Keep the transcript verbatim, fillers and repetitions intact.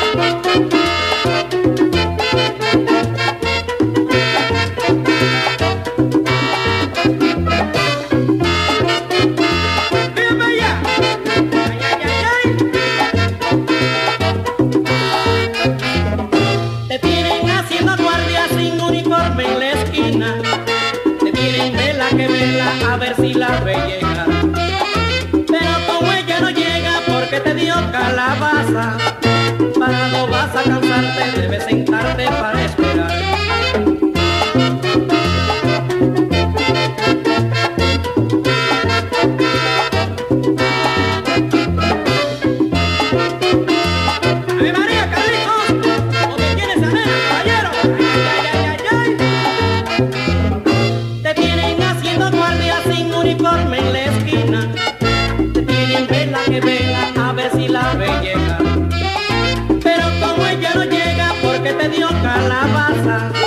Que vela a ver si la ve llegar, pero como ella no llega porque te dio calabaza, parado vas a cansarte, debes sentarte para esperar. ¡Ave María, Carlitos! ¿Dónde tienes a nena, caballero? ¡Ay, ay, ay, ay, ay! Te tienen haciendo guardia sin uniforme en la esquina, te tienen vela que vela a ver si la ve llegar, pero como ella no llega porque te dio calabaza,